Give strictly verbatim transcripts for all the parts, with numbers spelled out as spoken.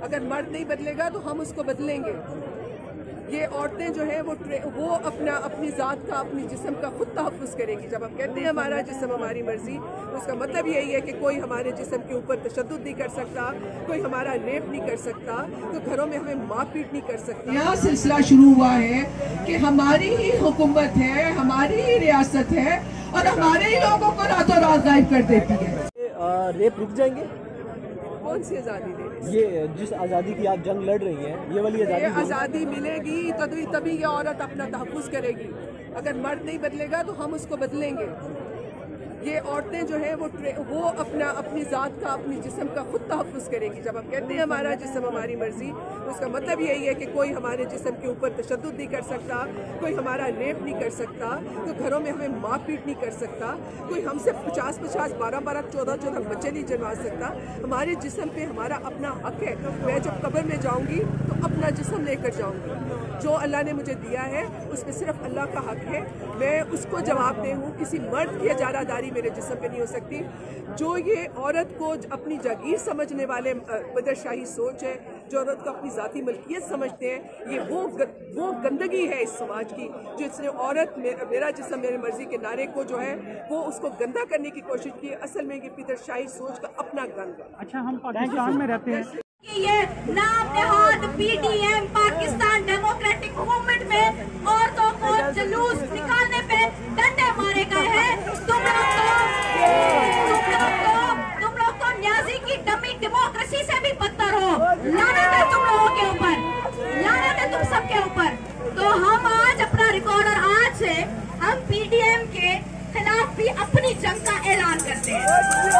अगर मर्द नहीं बदलेगा तो हम उसको बदलेंगे। ये औरतें जो है वो वो अपना अपनी ज़ात का, अपनी जिस्म का खुद तहफ़्फ़ुज़ करेगी। जब हम कहते हैं हमारा जिस्म हमारी मर्जी, तो उसका मतलब यही है कि कोई हमारे जिस्म के ऊपर तशद्दुद नहीं कर सकता, कोई हमारा रेप नहीं कर सकता, तो घरों में हमें मारपीट नहीं कर सकता। यह सिलसिला शुरू हुआ है कि हमारी ही हुकूमत है, हमारी ही रियासत है और हमारे ही लोगों को रातों रात गायब कर देती है। रेप रुक जाएंगे? कौन सी आज़ादी दे रही है? ये जिस आज़ादी की आप जंग लड़ रही हैं, ये वाली आज़ादी आज़ादी मिलेगी तभी तभी ये औरत अपना तहफ़्फ़ुज़ करेगी। अगर मर्द नहीं बदलेगा तो हम उसको बदलेंगे। ये औरतें जो है वो वो अपना अपनी ज़ात का, अपनी जिस्म का खुद तहफ़्फ़ुज़ करेगी। जब हम कहते हैं हमारा जिस्म हमारी मर्जी, तो उसका मतलब यही है कि कोई हमारे जिस्म के ऊपर तशद्दुद नहीं कर सकता, कोई हमारा रेप नहीं कर सकता, तो घरों में हमें मारपीट नहीं कर सकता, कोई हमसे पचास पचास बारह बारह चौदह चौदह बच्चे नहीं जन्मा सकता। हमारे जिस्म पे हमारा अपना हक है। मैं जब कब्र में जाऊँगी तो अपना जिस्म लेकर जाऊँगी। जो अल्लाह ने मुझे दिया है उसमें सिर्फ अल्लाह का हक है, मैं उसको जवाब दे हूँ। किसी मर्द की इजारादारी मेरे जिस्म पे नहीं हो सकती। जो ये औरत को अपनी जागीर समझने वाले बदरशाही सोच है, जो औरत को अपनी ज़ाती मलकियत समझते हैं, ये वो वो गंदगी है इस समाज की, जो इसने औरत में, मेरा जिस्म मेरी मर्जी के नारे को जो है वो उसको गंदा करने की कोशिश की। असल में ये बदरशाही सोच का अपना गंद है। अच्छा, हम पाकिस्तान में रहते हैं, ये नाम नेहाद पीडीएम पाकिस्तान डेमोक्रेटिक मूवमेंट में औरतों को जुलूस निकालने पे डंडे मारे गए हैं। तुम लोग तो तुम लोग तो तुम लोग तो न्याजी की डमी डेमोक्रेसी से भी बदतर हो। लानत है तुम लोगों के ऊपर, लानत है तुम सबके ऊपर। तो हम आज अपना रिकॉर्ड और आज से हम पीडीएम के खिलाफ भी अपनी जंग का ऐलान करते हैं।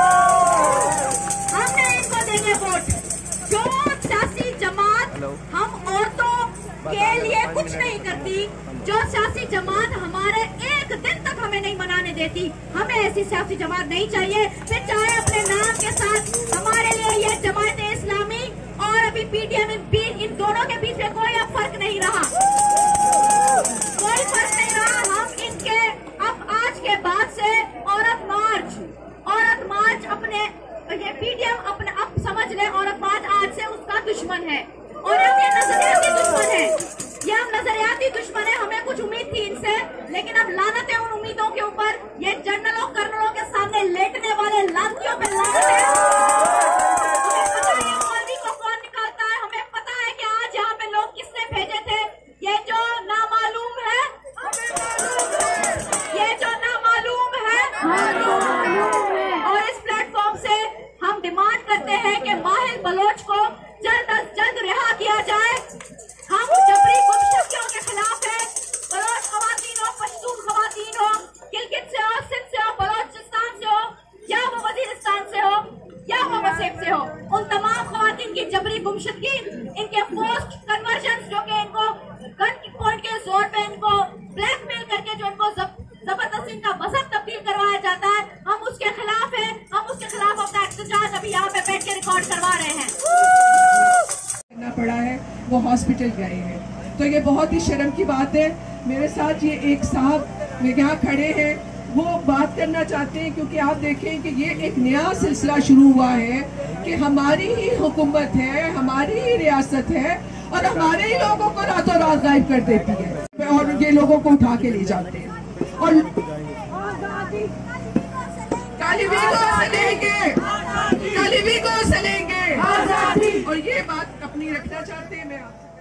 हमने इनको देंगे वोट। जो सियासी जमात हम औरतों के लिए कुछ नहीं करती, जो सियासी जमात हमारे एक दिन तक हमें नहीं मनाने देती, हमें ऐसी सियासी जमात नहीं चाहिए। फिर चाहे अपने नाम के साथ हमारे लिए ये जमात इस्लामी और अभी पीडीएम, इन दोनों के बीच में कोई अब फर्क नहीं रहा, कोई फर्क नहीं रहा। हम इनके अब आज के बाद से औरत मार्च औरत मार्च अपने ये पीडीएम अपने अब समझ ले, औरत मार्च आज से उसका दुश्मन है और ये नजरियाती दुश्मन है। ये हम नजरियाती दुश्मन है। हमें कुछ उम्मीद थी इनसे, लेकिन अब लानत है उन उम्मीदों के ऊपर। ये जनरलों कर्नलों के सामने लेटने वाले लानतियों पे लानत है। हमें पता है ये मौलवी को कौन निकालता है, हमें पता है कि आज यहाँ पे लोग किसने भेजे थे। ये जो नामालूम है, ये जो नामालूम है, और इस प्लेटफॉर्म से हम डिमांड करते हैं कि माहिल बलोच को जल्द अज जल्द रिहा किया जाए। हम जबरी गुमशुदगियों के खिलाफ है। बलोच खवातीन हो, पश्तून खवातीन हो, गिलगित से हो, सिंध से हो, बलोचिस्तान से हो, या वो वजीरिस्तान से हो, या वो वसेब से हो, उन तमाम खवातीन की जबरी गुमशुदगी, इनके पोस्ट कन्वर्जन जो कि इनको गन पॉइंट के जोर पे इनको ब्लैकमेल करके जो इनको जबरदस्ती इनका मजहब तब्दील करवाया जाता है, हम उसके खिलाफ है। हम उसके खिलाफ अपना एहतजाज अभी यहाँ पे बैठ के रिकॉर्ड करवा रहे हैं। करना पड़ा है, वो हॉस्पिटल गए हैं, तो ये बहुत ही शर्म की बात है। मेरे साथ ये एक साहब यहाँ खड़े हैं, वो बात करना चाहते हैं, क्योंकि आप देखें कि ये एक नया सिलसिला शुरू हुआ है कि हमारी ही हुकूमत है, हमारी ही रियासत है और हमारे ही लोगों को रातों रात गायब कर देती है और ये लोगों को उठा के ले जाते हैं। और कालीवी को सलेंगे, कालीवी को सलेंगे, और ये बात अपनी रखना चाहते हैं। मैं